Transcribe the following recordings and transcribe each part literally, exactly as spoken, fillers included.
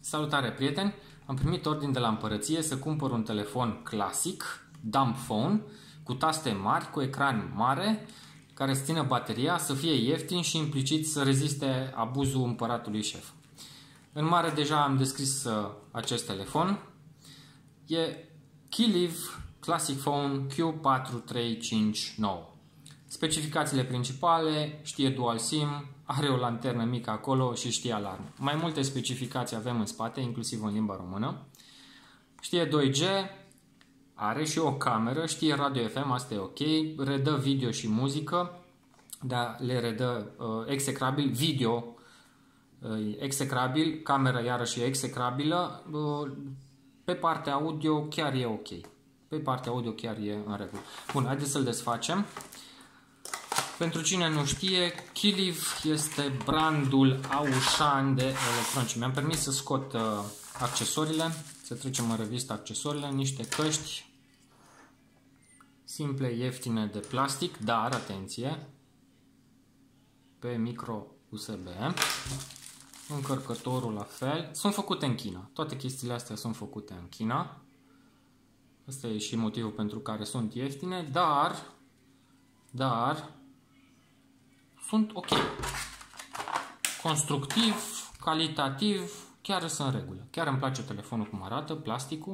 Salutare, prieteni! Am primit ordin de la împărăție să cumpăr un telefon clasic, dumb phone, cu taste mari, cu ecran mare, care să țină bateria, să fie ieftin și implicit să reziste abuzul împăratului șef. În mare deja am descris uh, acest telefon. E Kiliv Classic Phone Q patru trei cinci nouă. Specificațiile principale: știe dual SIM, are o lanternă mică acolo și știe alarmă. Mai multe specificații avem în spate, inclusiv în limba română. Știe doi G, are și o cameră, știe radio F M, asta e ok, redă video și muzică, dar le redă uh, execrabil, video uh, execrabil, camera iarăși e execrabilă, uh, pe partea audio chiar e ok. Pe partea audio chiar e în regulă. Bun, haideți să-l desfacem. Pentru cine nu știe, Kiliv este brandul aușan de electronice. Mi-am permis să scot uh, accesoriile, să trecem în revistă accesoriile, niște căști simple, ieftine de plastic, dar, atenție, pe micro U S B, încărcătorul la fel, sunt făcute în China, toate chestiile astea sunt făcute în China, asta e și motivul pentru care sunt ieftine, dar, dar, sunt ok. Constructiv, calitativ, chiar sunt în regulă. Chiar îmi place telefonul cum arată, plasticul.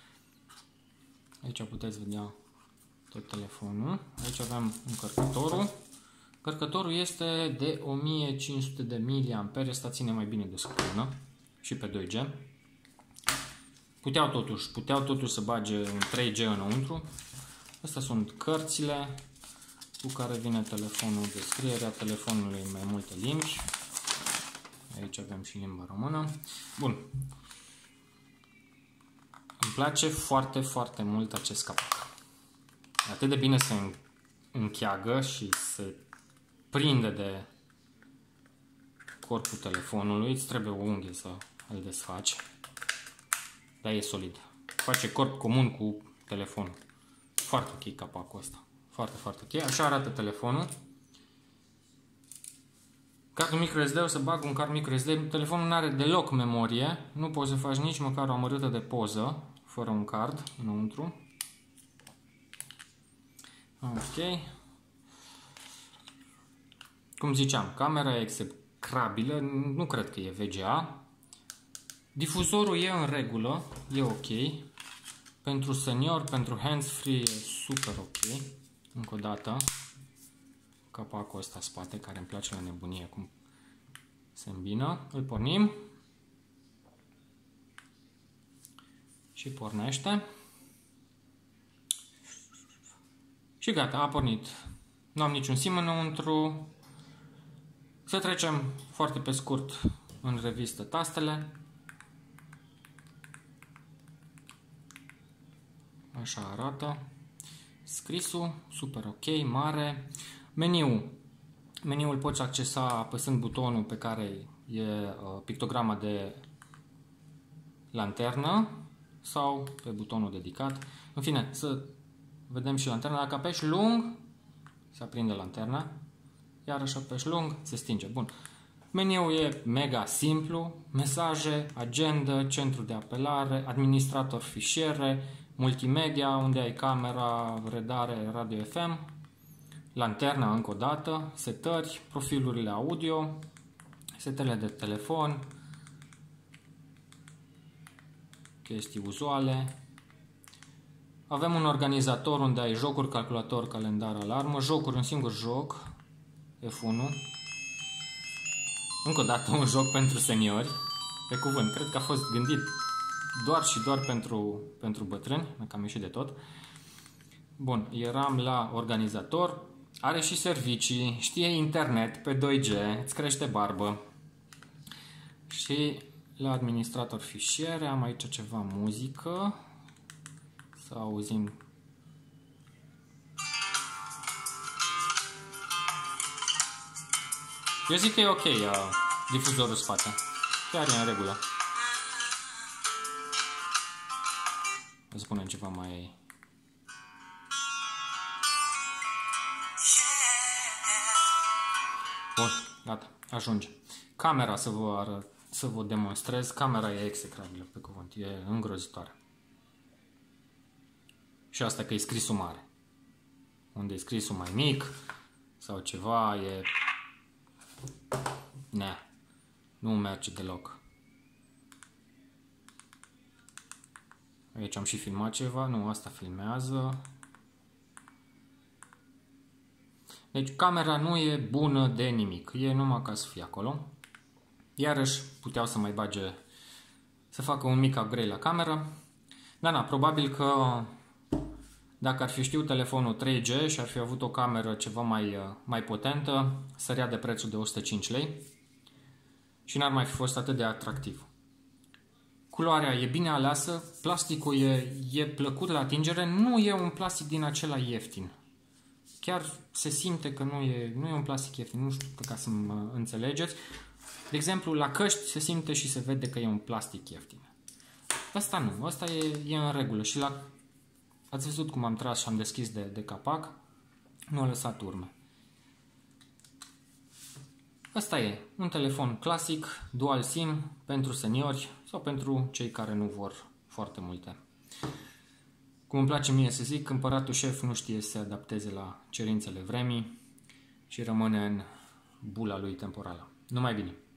Aici puteți vedea tot telefonul. Aici avem încărcătorul. Încărcătorul este de o mie cinci sute de miliamperi, asta ține mai bine de săptămână și pe doi G. Puteau totuși, puteau totuși să bage un trei G înăuntru. Astea sunt cărțile cu care vine telefonul, descrierea telefonului în mai multe limbi. Aici avem și limba română. Bun. Îmi place foarte, foarte mult acest capac. Atât de bine se încheagă și se prinde de corpul telefonului. Îți trebuie o unghie să îl desfaci. Dar e solid. Face corp comun cu telefonul. Foarte ok capacul ăsta. Foarte, foarte ok. Așa arată telefonul. Cardul microSD, o să bag un card microSD. Telefonul nu are deloc memorie. Nu poți să faci nici măcar o amărâtă de poză fără un card înăuntru. Ok. Cum ziceam, camera e execrabilă. Nu cred că e V G A. Difuzorul e în regulă. E ok. Pentru senior, pentru hands-free e super ok. Încă o dată, capacul ăsta spate, care îmi place la nebunie cum se îmbină. Îl pornim și pornește. Și gata, a pornit. Nu am niciun SIM înăuntru. Să trecem foarte pe scurt în revistă tastele. Așa arată. Scrisul, super ok, mare. Meniul. Meniul poți accesa apăsând butonul pe care e uh, pictograma de lanternă sau pe butonul dedicat. În fine, să vedem și lanterna. Dacă apeși lung, se aprinde lanterna. Iarăși apeși lung, se stinge. Bun. Meniul e mega simplu. Mesaje, agenda, centru de apelare, administrator fișiere, multimedia, unde ai camera, redare, radio F M, lanterna încă o dată, setări, profilurile audio, setele de telefon, chestii uzuale. Avem un organizator unde ai jocuri, calculator, calendar, alarmă, jocuri, un singur joc, F unu. Încă o dată un joc pentru seniori, pe cuvânt, cred că a fost gândit doar și doar pentru, pentru bătrâni, cam ieșit de tot. Bun, eram la organizator, are și servicii, știe internet pe doi G, îți crește barbă. Și la administrator fișiere am aici ceva muzică, să auzim. Eu zic că e ok uh, difuzorul spate, chiar e în regulă. Să spunem ceva mai... Bun, gata, ajunge. Camera să vă arăt să vă demonstrez. Camera e execrabilă, pe cuvânt, e îngrozitoare. Și asta că e scrisul mare. Unde e scrisul mai mic sau ceva, e... Ne, nu merge deloc. Aici am și filmat ceva, nu, asta filmează. Deci camera nu e bună de nimic, e numai ca să fie acolo. Iarăși puteau să mai bage, să facă un mic upgrade la cameră. Dar na, probabil că dacă ar fi știut telefonul trei G și ar fi avut o cameră ceva mai, mai potentă, sărea de prețul de o sută cinci lei și n-ar mai fi fost atât de atractiv. Culoarea e bine aleasă, plasticul e, e plăcut la atingere, nu e un plastic din acela ieftin. Chiar se simte că nu e, nu e un plastic ieftin, nu știu ca să mă înțelegeți. De exemplu, la căști se simte și se vede că e un plastic ieftin. Asta nu, asta e, e în regulă și la... Ați văzut cum am tras și am deschis de, de capac, nu a lăsat urme. Asta e, un telefon clasic, dual SIM, pentru seniori sau pentru cei care nu vor foarte multe. Cum îmi place mie să zic, împăratul șef nu știe să se adapteze la cerințele vremii și rămâne în bula lui temporală. Numai bine!